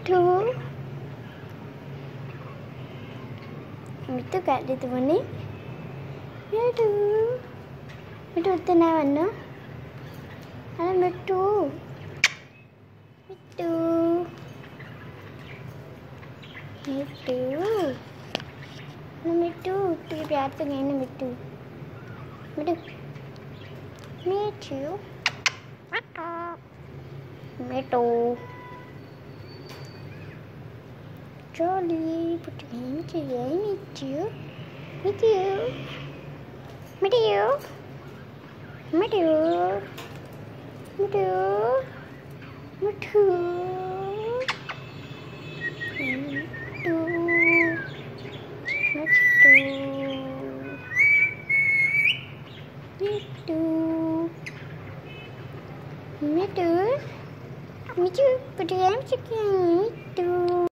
Mitu. Mitu kat dia tu ni. Mitu. Mitu tenang mana? Halo Mitu. Mitu. Mitu. Halo Mitu. Tu biasa dengan Mitu. Mitu. Mitu. Mitu. Jolly, put your hand to you. Mitu. Mitu. Mitu. Mitu. Mitu. Mitu. Mitu. Mitu. Mitu. Mitu. Mitu. Put your hand to you. Mitu.